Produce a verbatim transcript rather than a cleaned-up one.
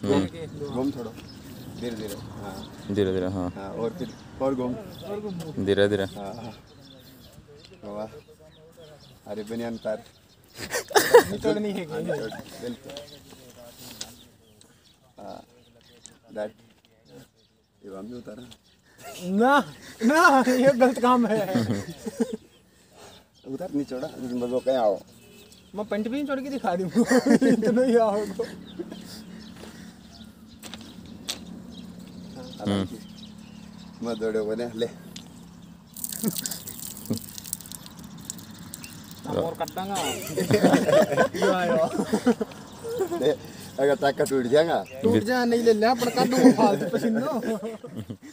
घूम थोड़ा धीरे धीरे। हाँ धीरे धीरे। हाँ हाँ और फिर और घूम धीरे धीरे। हाँ वाह अरे बनियान तार निचोड़नी है हाँ, निचोड़, बिल्कुल। हाँ दैट ये हम भी उतारा ना ना ये गलत काम है। उधर निचोड़ा मजो कहीं आओ मैं पेंट भी छोड़ के दिखा दूँ इतना ही आओ तो मैं दौड़े बने ले और कटांगा अगर ताकत टूट जाएगा टूट जा नहीं ले ले पर काटूंगा फालतू पसीना